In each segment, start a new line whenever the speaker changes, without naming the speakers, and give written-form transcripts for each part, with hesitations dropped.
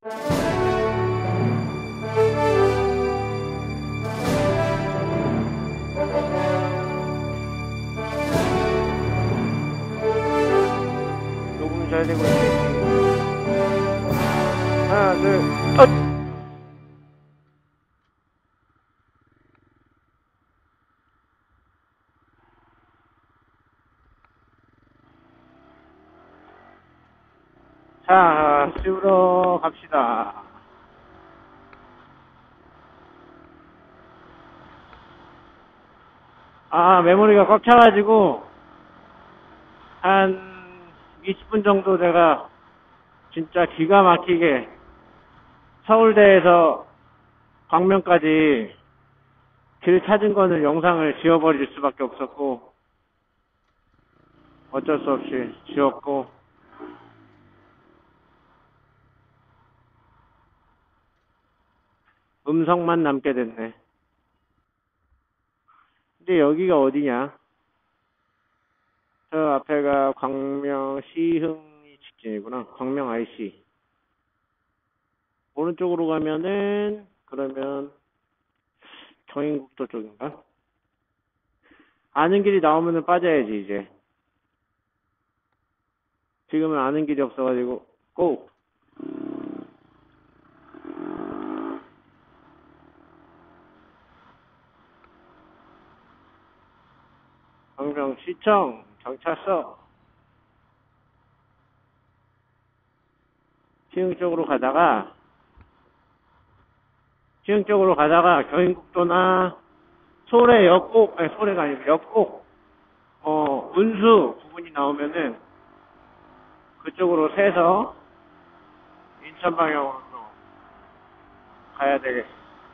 녹음 잘 되고 있지. 하나, 둘, 엇! 자, 씌우러 갑시다. 메모리가 꽉 차가지고, 한 20분 정도 내가 진짜 기가 막히게 서울대에서 광명까지 길 찾은 거는 영상을 지워버릴 수밖에 없었고, 어쩔 수 없이 지웠고, 음성만 남게 됐네. 근데 여기가 어디냐? 저 앞에가 광명 시흥이 직진이구나. 광명 IC. 오른쪽으로 가면은, 그러면, 경인국도 쪽인가? 아는 길이 나오면은 빠져야지, 이제. 지금은 아는 길이 없어가지고, 고! 광명시청, 경찰서. 시흥 쪽으로 가다가 경인국도나 소래 역곡, 아니 소래가 아니고 역곡, 운수 부분이 나오면은 그쪽으로 새서 인천 방향으로 또 가야 되겠어.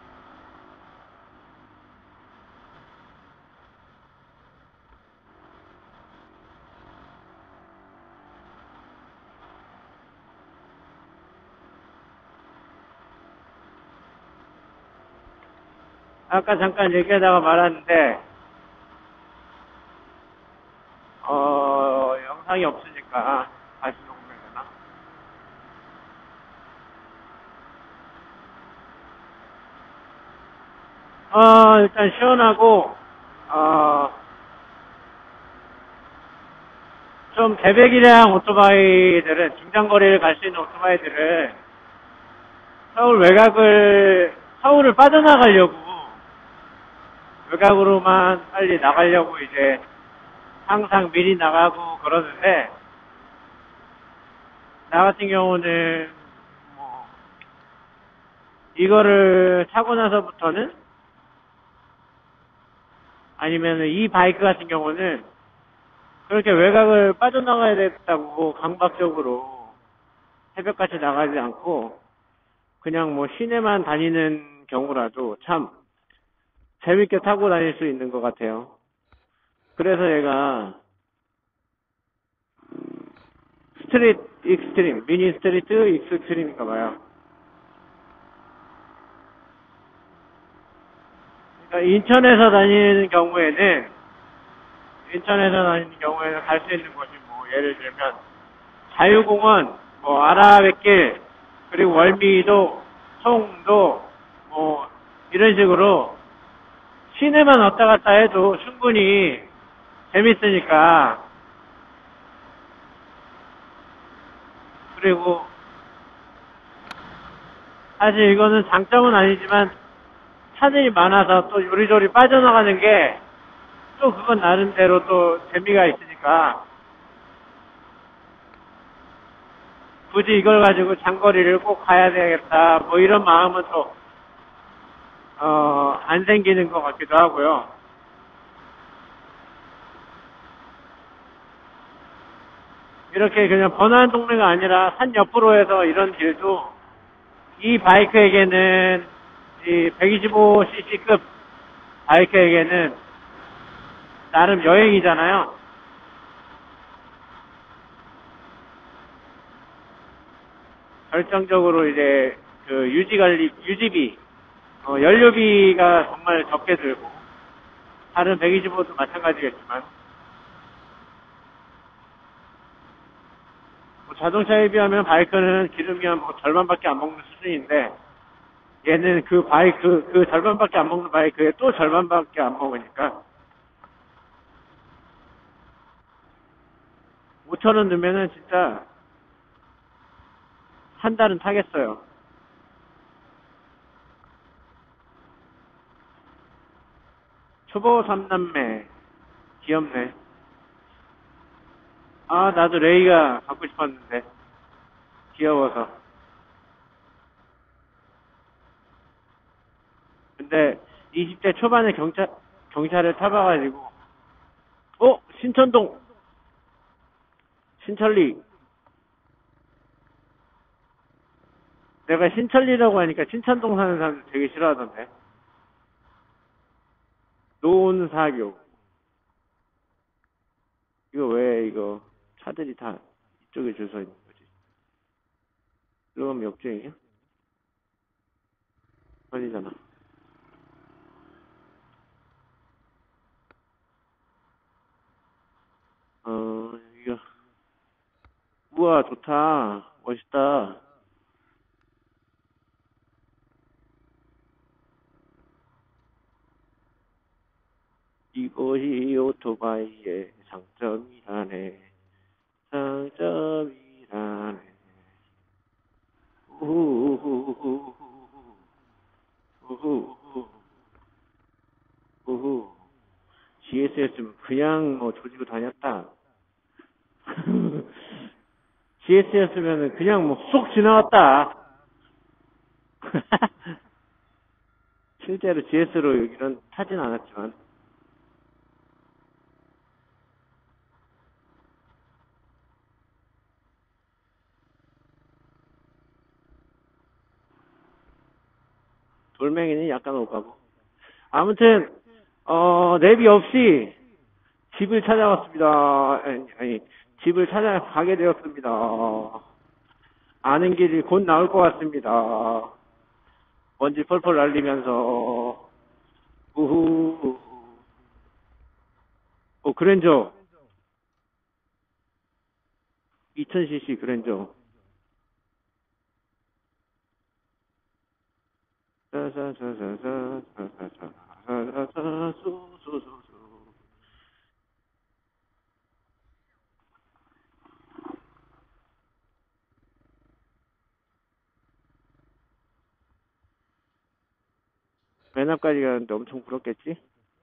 아까 잠깐 얘기하다가 말았는데, 영상이 없으니까 다시 녹음해야 되나? 일단 시원하고, 좀 대배기량 오토바이들은, 중장거리를 갈 수 있는 오토바이들은 서울을 빠져나가려고, 외곽으로만 빨리 나가려고 이제 항상 미리 나가고 그러는데, 나 같은 경우는 뭐 이거를 타고 나서부터는, 아니면 이 바이크 같은 경우는 그렇게 외곽을 빠져나가야 되겠다고 강박적으로 새벽같이 나가지 않고 그냥 뭐 시내만 다니는 경우라도 참 재밌게 타고 다닐 수 있는 것 같아요. 그래서 얘가 스트릿 익스트림, 미니 스트리트 익스트림인가 봐요. 그러니까 인천에서 다니는 경우에는 갈 수 있는 곳이 뭐 예를 들면 자유공원, 뭐 아라뱃길, 그리고 월미도, 송도, 뭐 이런 식으로 시내만 왔다 갔다 해도 충분히 재밌으니까. 그리고 사실 이거는 장점은 아니지만 차들이 많아서 또 요리조리 빠져나가는 게 또 그건 나름대로 또 재미가 있으니까 굳이 이걸 가지고 장거리를 꼭 가야 되겠다 뭐 이런 마음은 또 안 생기는 것 같기도 하고요. 이렇게 그냥 번화한 동네가 아니라 산 옆으로 해서 이런 길도 이 바이크에게는, 이 125cc급 바이크에게는 나름 여행이잖아요. 결정적으로 이제 그 유지비, 연료비가 정말 적게 들고, 다른 125도 마찬가지겠지만, 자동차에 비하면 바이크는 기름이 한 뭐 절반밖에 안 먹는 수준인데, 얘는 그 절반밖에 안 먹는 바이크에 또 절반밖에 안 먹으니까, 5,000원 넣으면은 진짜 한 달은 타겠어요. 초보 삼남매. 귀엽네. 아, 나도 레이가 갖고 싶었는데. 귀여워서. 근데 20대 초반에 경찰을 타봐가지고, 신천동, 신천리. 내가 신천리라고 하니까 신천동 사는 사람들 되게 싫어하던데. 노은사교. 이거 왜 이거 차들이 다 이쪽에 줄 서 있는 거지? 이거 가면 역주행이야? 아니잖아. 이거. 우와, 좋다. 멋있다. 이것이 오토바이의 장점이라네. 장점이라네. 우후후후후후. 우후후후. 우후. GS였으면 그냥 뭐 조지고 다녔다. GS였으면 그냥 뭐 쏙 지나갔다. 실제로 GS로 이런 타진 않았지만. 돌멩이는 약간 오가고. 아무튼, 내비 없이 집을 찾아왔습니다. 아니, 집을 찾아가게 되었습니다. 아는 길이 곧 나올 것 같습니다. 먼지 펄펄 날리면서, 우후, 그랜저. 2000cc 그랜저. 맨 앞까지 가는데 엄청 부럽겠지?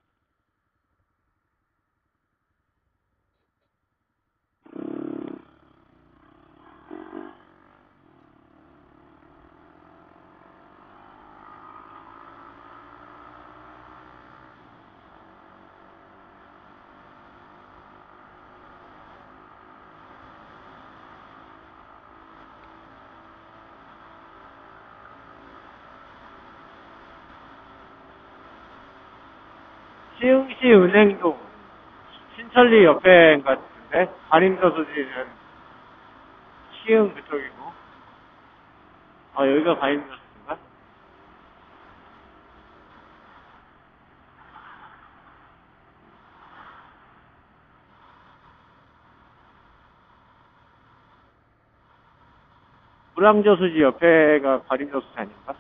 시흥시 은행동, 신천리 옆에인 것 같은데, 관임저수지는 시흥 그쪽이고, 여기가 관임저수지인가? 불황저수지 옆에가 관임저수지 아닌가?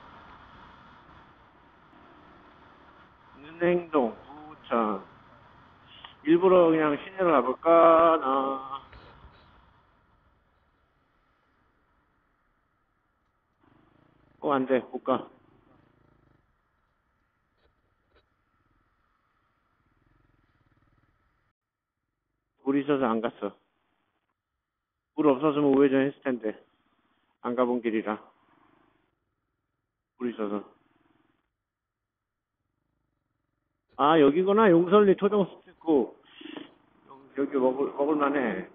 은행동, 부천, 일부러 그냥 시내로 가볼까, 나. 안 돼, 못 가. 물 있어서 안 갔어. 물 없었으면 우회전 했을 텐데. 안 가본 길이라. 물 있어서. 아, 여기구나. 용설리 토종 스티커. 여기 먹을만해.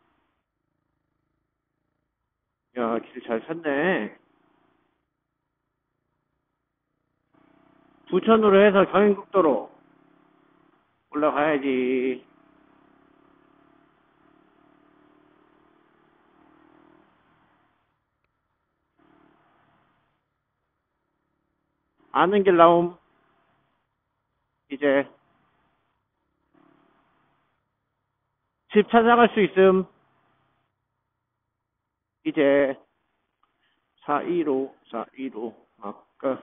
야, 길 잘 찾네. 부천으로 해서 경인국도로 올라가야지. 아는 길 나옴. 이제 집 찾아갈 수 있음. 이제 415 아까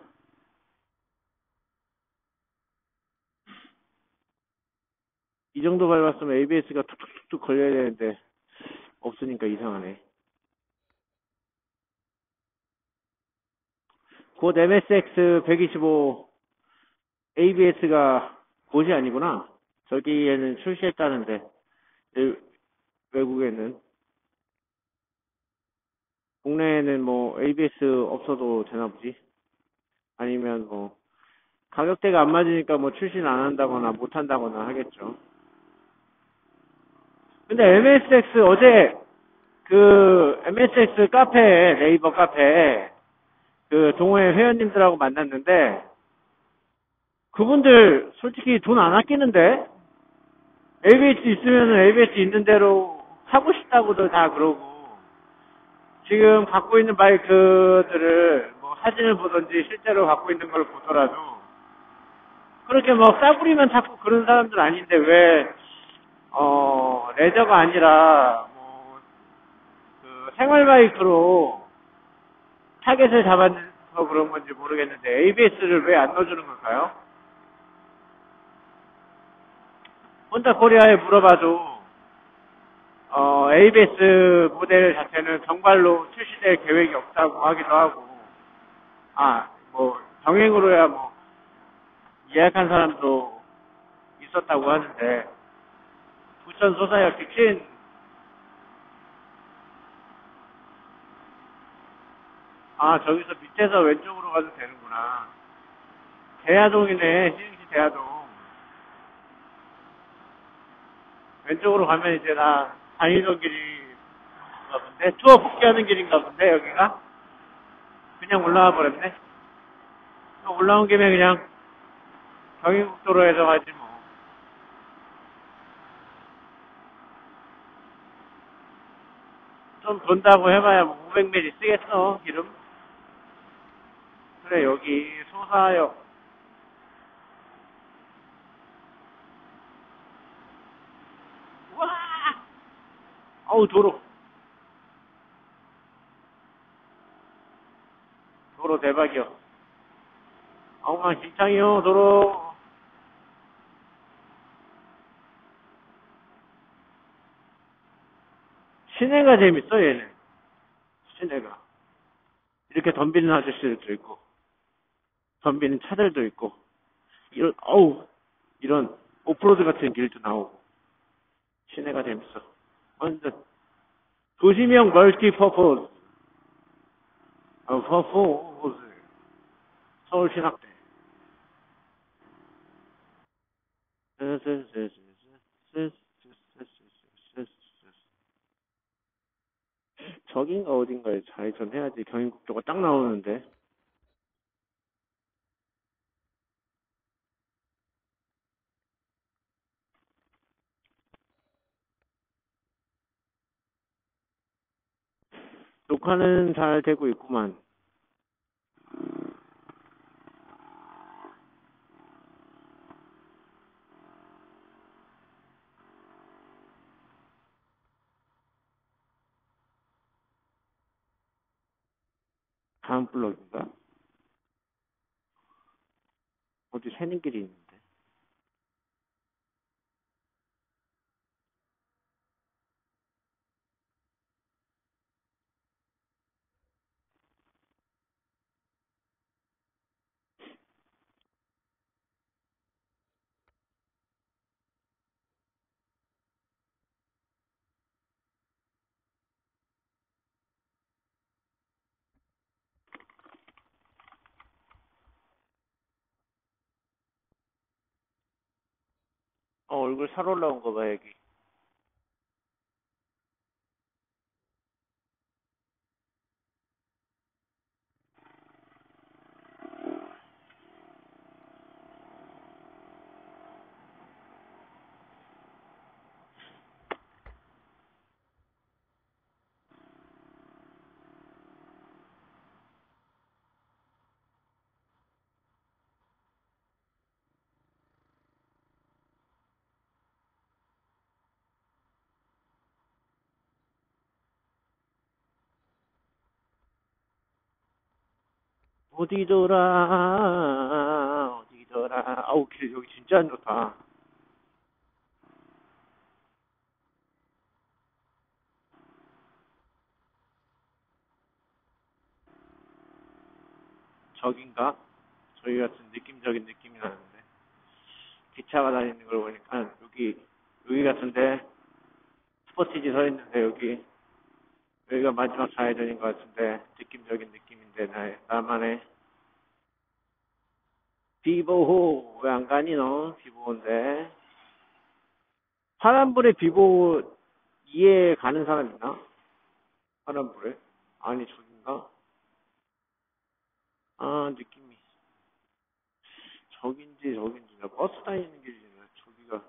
이 정도 밟았으면 ABS가 툭툭툭 걸려야 되는데 없으니까 이상하네. 곧 MSX 125 ABS가 곧이 아니구나. 저기에는 출시했다는데 외국에는. 국내에는 뭐 ABS 없어도 되나 보지. 아니면 뭐 가격대가 안 맞으니까 뭐 출시는 안 한다거나 못 한다거나 하겠죠. 근데 MSX 어제 그 MSX 카페, 네이버 카페 그 동호회 회원님들하고 만났는데 그분들 솔직히 돈 안 아끼는데 ABS 있으면은 ABS 있는 대로 하고 싶다고도 다 그러고 지금 갖고 있는 바이크들을 뭐 사진을 보든지 실제로 갖고 있는 걸 보더라도 그렇게 뭐 싸구리만 찾고 그런 사람들 아닌데 왜 레저가 아니라 뭐 그 생활 바이크로 타겟을 잡아서 그런 건지 모르겠는데 ABS를 왜 안 넣어주는 걸까요? 혼다 코리아에 물어봐도 ABS 모델 자체는 정발로 출시될 계획이 없다고 하기도 하고 뭐 병행으로야 뭐 예약한 사람도 있었다고 하는데 부천 소사역 직진 저기서 밑에서 왼쪽으로 가도 되는구나. 대야동이네. 시흥시 대야동. 왼쪽으로 가면 이제 나 다니던 길인가 본데 투어 복귀하는 길인가 본데 여기가 그냥 올라와 버렸네. 올라온 김에 그냥 경인국도로에서 가지 뭐. 좀 돈다고 해봐야 뭐 500ml 쓰겠어 기름. 그래 여기 소사역. 우와 어우 도로 대박이요. 엉망진창이요 도로. 시내가 재밌어 얘는. 시내가 이렇게 덤비는 아저씨들도 있고 덤비는 차들도 있고 이런 오프로드 같은 길도 나오고 시내가 재밌어. 완전 도시명 멀티퍼포즈 퍼포즈 서울신학대. 저긴가 어딘가에 좌회전해야지 경인국도가 딱 나오는데. 녹화는 잘 되고 있구만. 다음 블럭인가? 어디 새는 길이 있는데. 얼굴 살 올라온 거 봐, 여기. 어디더라, 어디더라. 아우, 길, 여기 진짜 안 좋다. 저긴가? 저기 같은 느낌적인 느낌이 나는데. 기차가 다니는 걸 보니까, 여기 같은데, 스포티지 서 있는데, 여기가 마지막 좌회전인 것 같은데, 느낌적인 느낌인데, 나만의. 비보호, 왜 안 가니, 너? 비보호인데. 파란불에 비보호 이해 가는 사람 있나? 파란불에? 아니, 저긴가? 아, 느낌이. 저긴지. 나 버스 다니는 길이지. 저기가.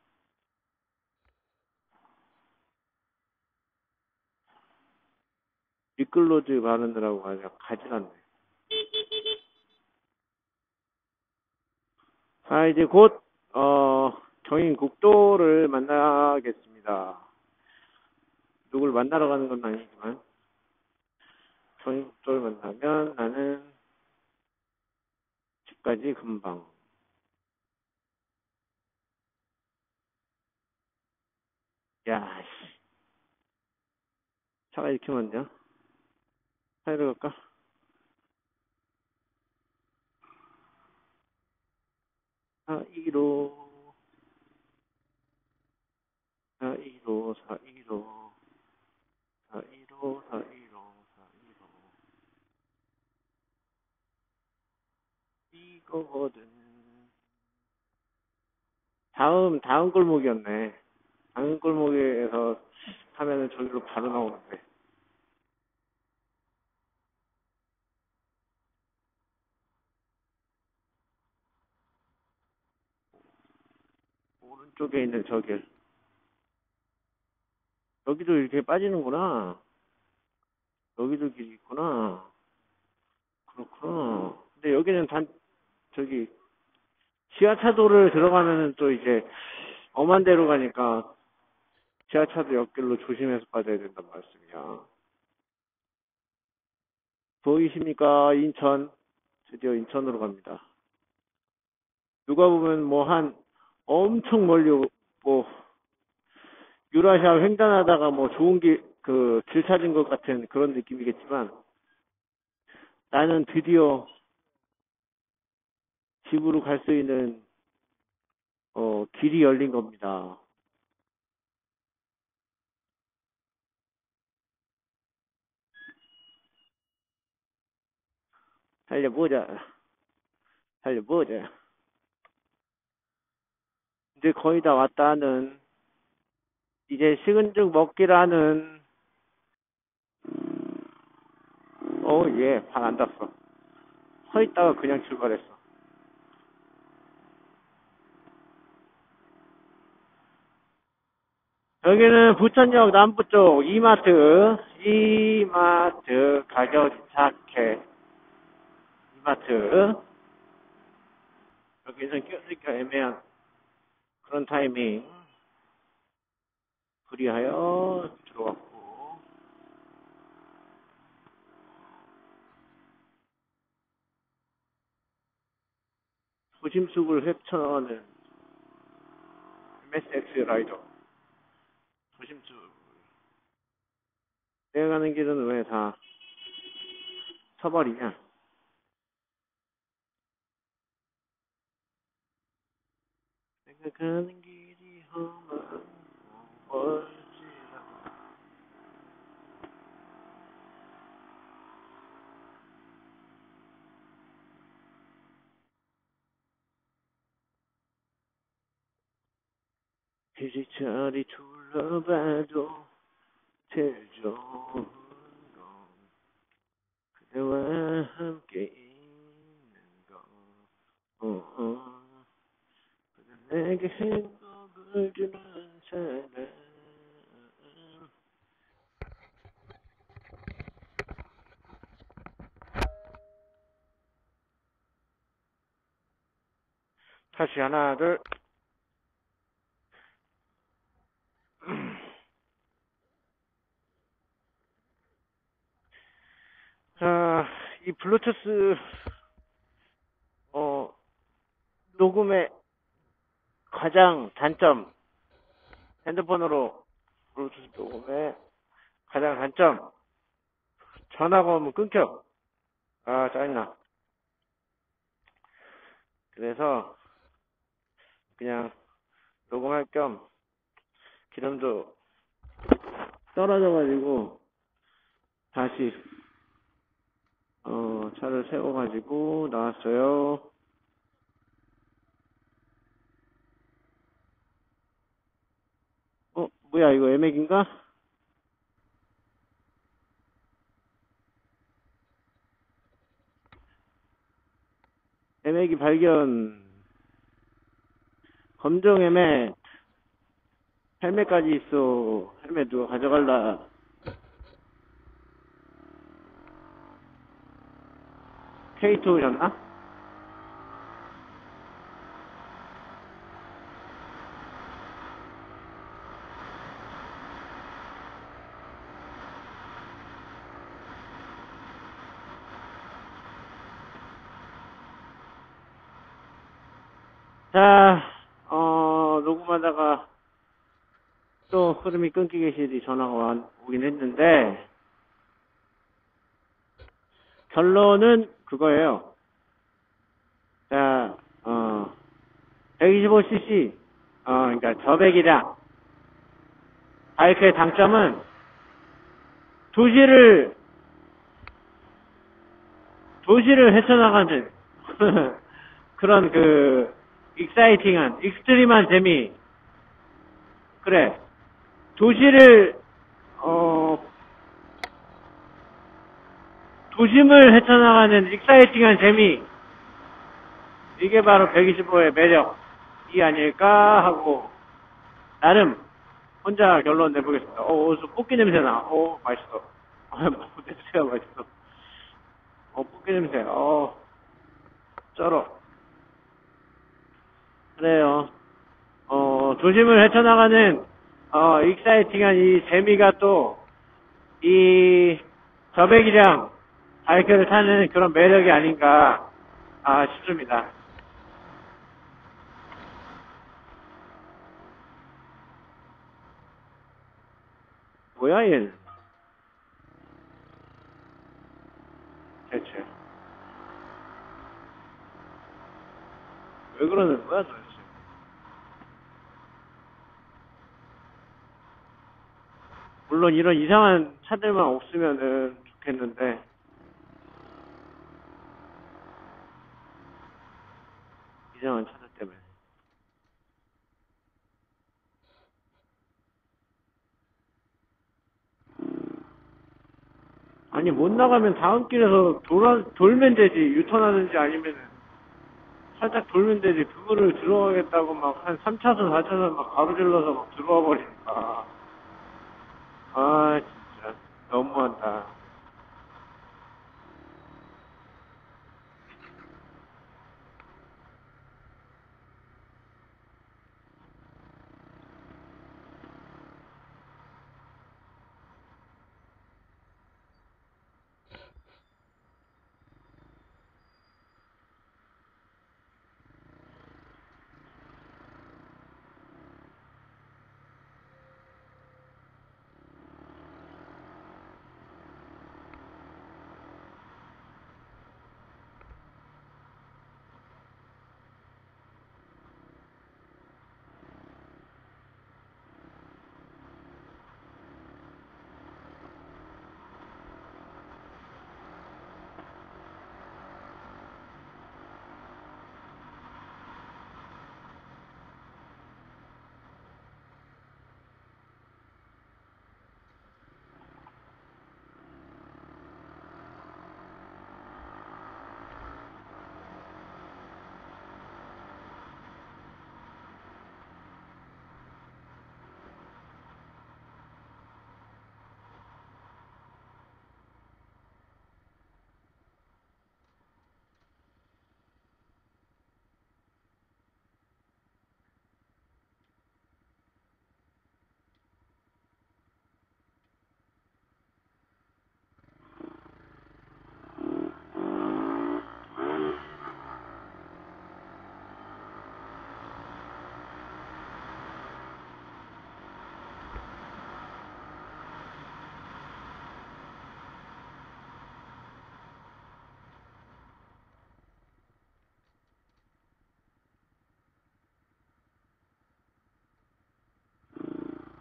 미끌로즈 바르느라고 가질 않네. 자, 이제 곧, 경인국도를 만나겠습니다. 누굴 만나러 가는 건 아니지만, 경인국도를 만나면 나는 집까지 금방. 야, 씨. 차가 이렇게 많냐? 사이로 갈까? 사이로, 사이로, 사이로, 사이로, 사이로, 사이로. 이거거든. 다음 골목이었네. 다음 골목에서 하면은 저기로 바로 나오는데. 오른쪽에 있는 저 길. 여기도 이렇게 빠지는구나. 여기도 길이 있구나. 그렇구나. 근데 여기는 저기, 지하차도를 들어가면은 또 이제, 엄한 데로 가니까, 지하차도 옆길로 조심해서 빠져야 된단 말씀이야. 보이십니까? 인천. 드디어 인천으로 갑니다. 누가 보면 엄청 멀리, 뭐, 유라시아 횡단하다가 뭐 좋은 길 찾은 것 같은 그런 느낌이겠지만, 나는 드디어 집으로 갈 수 있는, 길이 열린 겁니다. 달려보자. 달려보자. 이제 거의 다 왔다는, 이제 식은 죽 먹기라는, 예, 발 안 닿았어. 서 있다가 그냥 출발했어. 여기는 부천역 남부 쪽 이마트 가격이 착해. 이마트. 여기는 껴들기가 애매한 그런 타이밍. 그리하여 들어왔고, 도심숲을 헤쳐나가는 MSX 라이더. 도심숲. 내가 가는 길은 왜 다 서버리냐? 내가 가는 길이 험한 멀지라. 이리저리 둘러봐도 제일 좋은 건 그대와 함께 있는 거. 내게 행복을 주는 사람. 다시 하나, 둘. 자, 이 블루투스, 어, 녹음의 가장 단점, 핸드폰으로 블루투스 녹음의 가장 단점, 전화가 오면 끊겨. 아, 짜증나. 그래서 그냥 녹음할 겸 기름도 떨어져가지고 다시 차를 세워가지고 나왔어요. 뭐야, 이거 애맥인가? 애맥이 발견. 검정 애맥. 헬멧까지 있어. 헬멧 누가 가져갈라. K2 오셨나? 자, 녹음하다가 또 흐름이 끊기게 시리 전화가 오긴 했는데, 결론은 그거예요. 자, 125cc, 그러니까 저배기량. 바이크의 장점은 도시를 헤쳐나가는 그런 익사이팅한, 익스트림한 재미. 그래. 도시를, 도심을 헤쳐나가는 익사이팅한 재미. 이게 바로 125의 매력이 아닐까 하고, 나름, 혼자 결론 내보겠습니다. 어디서 뽑기 냄새나. 맛있어. 냄새가 맛있어. 뽑기 냄새. 쩔어. 그래요. 도심을 헤쳐나가는, 익사이팅한 이 재미가 또, 이 저배기량 바이크를 타는 그런 매력이 아닌가, 싶습니다. 뭐야, 얘. 대체. 왜 그러는 거야, 도대체? 물론 이런 이상한 차들만 없으면은 좋겠는데, 이상한 차들 때문에. 아니, 못 나가면 다음 길에서 돌면 되지. 유턴하는지 아니면은, 살짝 돌면 되지. 그거를 들어가겠다고 막 한 3차선, 4차선 막 가로질러서 막 들어와 버리니까. 진짜. 너무한다.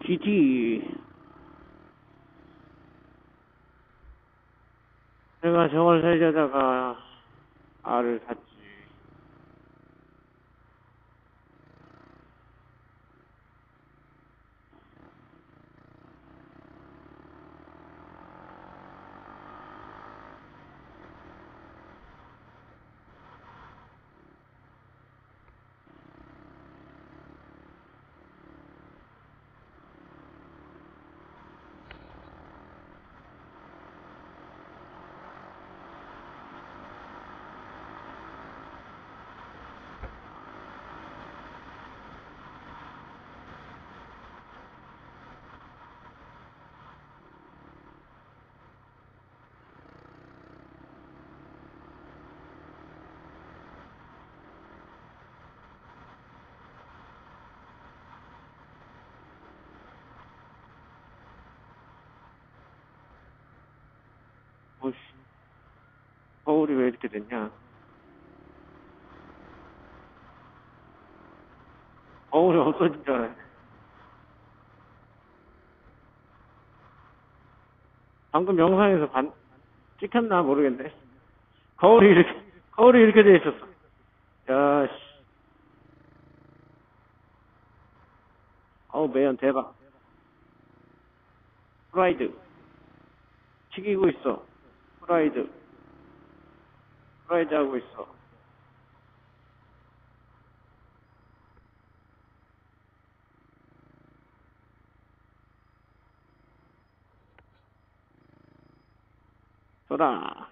GT. 내가 저걸 살려다가 R을 샀지. 오씨, 거울이 왜 이렇게 됐냐? 거울이 없어진 줄 알았네. 방금 영상에서 찍혔나 모르겠네. 거울이 이렇게 돼 있었어. 야, 씨. 어우, 매연 대박. 프라이드. 튀기고 있어. 프라이드 하고 있어. 돌아.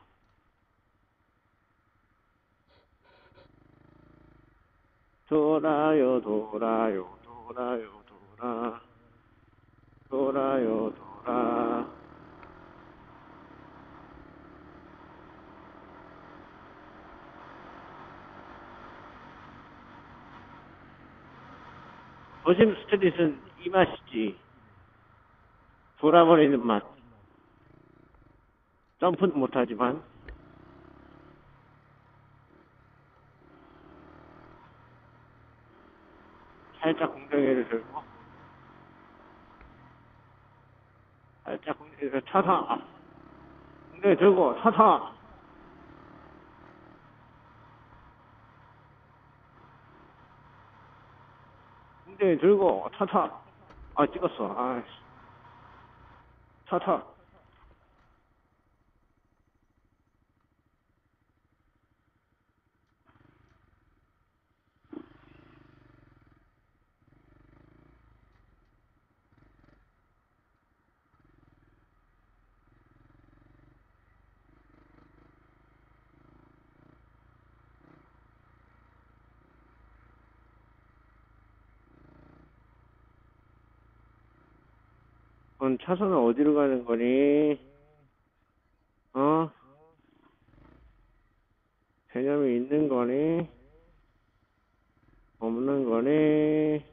돌아요, 돌아요, 돌아요, 돌아. 돌아요, 돌아. 도심 스트릿은 이 맛이지. 돌아버리는 맛. 점프는 못하지만. 살짝 공정위를 들고. 살짝 공정위를 차사. 공정위 들고, 차사. 공정위 들고, 차사. 아, 찍었어. 아이씨. 차사. 그럼 차선은 어디로 가는 거니? 어? 개념이 있는 거니? 없는 거니?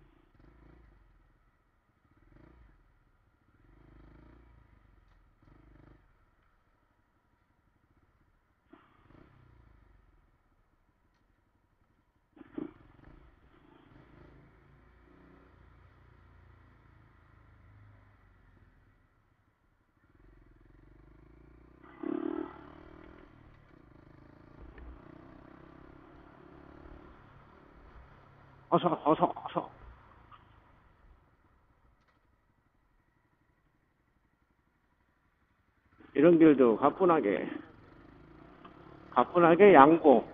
어서. 이런 길도 가뿐하게 양보.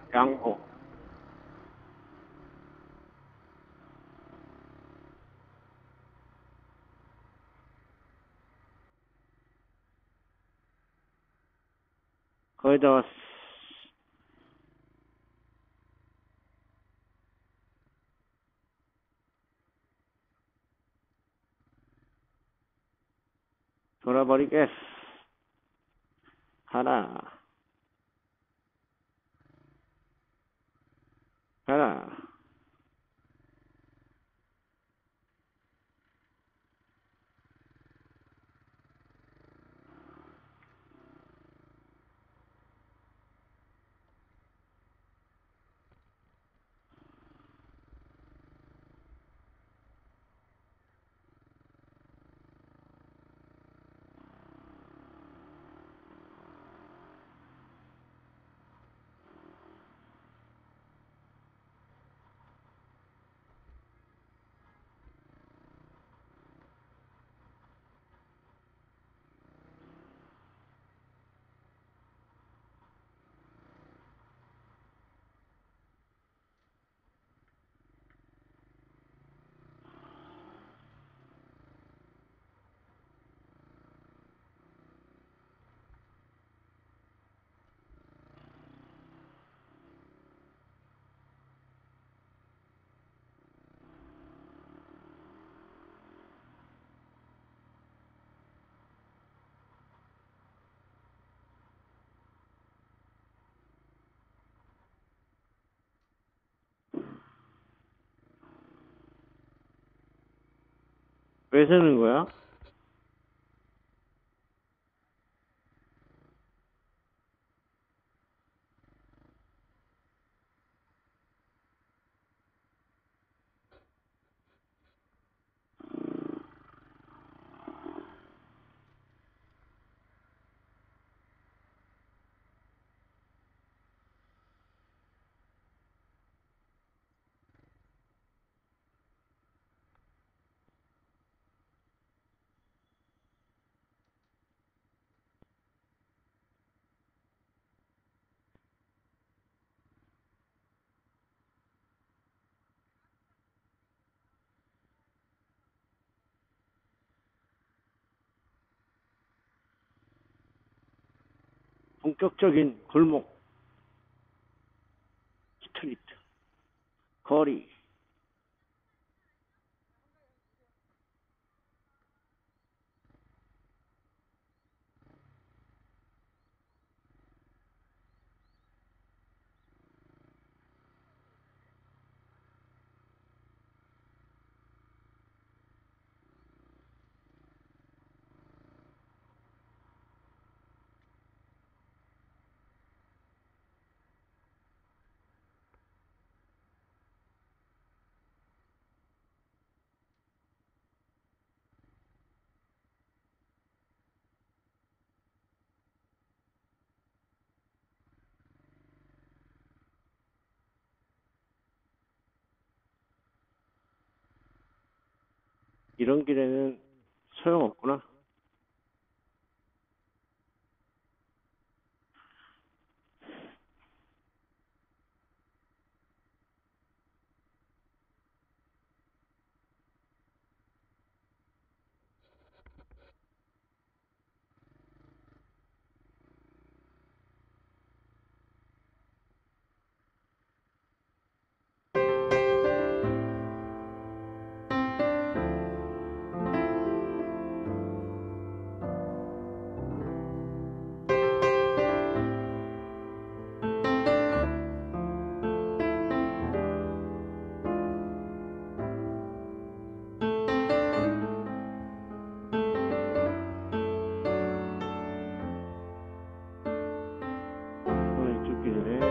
거기다 돌아버리겠어. 가라. 왜 쓰는 거야? 본격적인 골목, 스트리트, 거리. 이런 길에는 소용없구나. 이쪽 길에.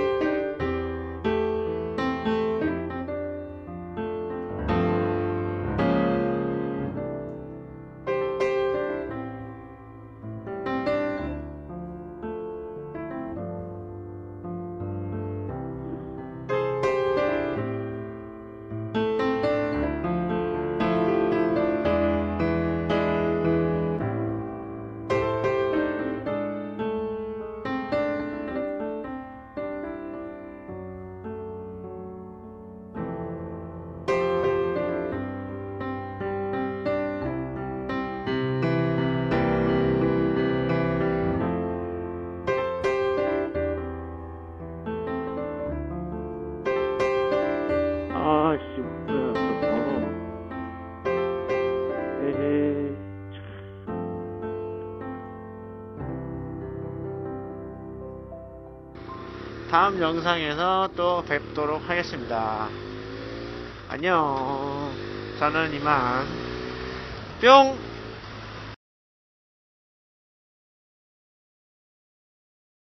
아씨, 뭐야, 에헤이. 다음 영상에서 또 뵙도록 하겠습니다. 안녕. 저는 이만 뿅.